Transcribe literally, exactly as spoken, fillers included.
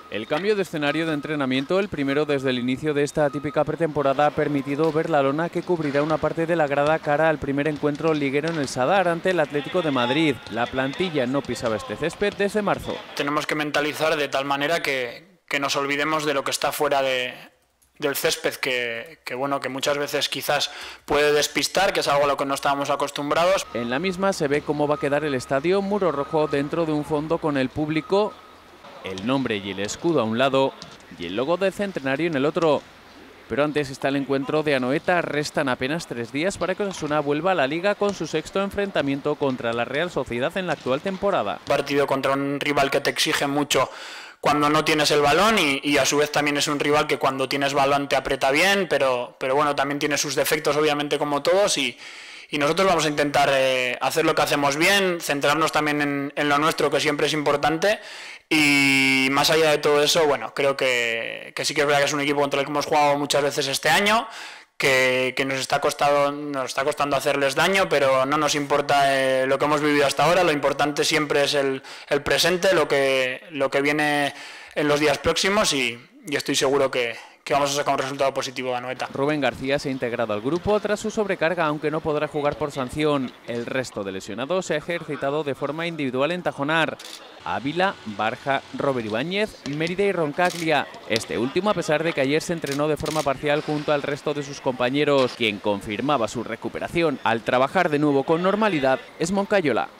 El cambio de escenario de entrenamiento, el primero desde el inicio de esta típica pretemporada, ha permitido ver la lona que cubrirá una parte de la grada cara al primer encuentro liguero en el Sadar ante el Atlético de Madrid. La plantilla no pisaba este césped desde marzo. Tenemos que mentalizar de tal manera que, que nos olvidemos de lo que está fuera de, del césped, que, que, bueno, que muchas veces quizás puede despistar, que es algo a lo que no estábamos acostumbrados. En la misma se ve cómo va a quedar el estadio, muro rojo dentro de un fondo con el público, el nombre y el escudo a un lado y el logo del centenario en el otro. Pero antes está el encuentro de Anoeta. Restan apenas tres días para que Osasuna vuelva a la Liga con su sexto enfrentamiento contra la Real Sociedad en la actual temporada. Partido contra un rival que te exige mucho cuando no tienes el balón y, y a su vez también es un rival que cuando tienes balón te aprieta bien, pero, pero bueno, también tiene sus defectos obviamente como todos y, y nosotros vamos a intentar eh, hacer lo que hacemos bien, centrarnos también en, en lo nuestro, que siempre es importante. Y más allá de todo eso, bueno, creo que, que sí que es verdad que es un equipo contra el que hemos jugado muchas veces este año, que, que nos, está costado, nos está costando hacerles daño, pero no nos importa eh, lo que hemos vivido hasta ahora. Lo importante siempre es el, el presente, lo que, lo que viene en los días próximos y, y estoy seguro que, que vamos a sacar un resultado positivo de Anoeta. Rubén García se ha integrado al grupo tras su sobrecarga, aunque no podrá jugar por sanción. El resto de lesionados se ha ejercitado de forma individual en Tajonar: Ávila, Barja, Robert Ibáñez, Mérida y Roncaglia. Este último a pesar de que ayer se entrenó de forma parcial junto al resto de sus compañeros. Quien confirmaba su recuperación al trabajar de nuevo con normalidad es Moncayola.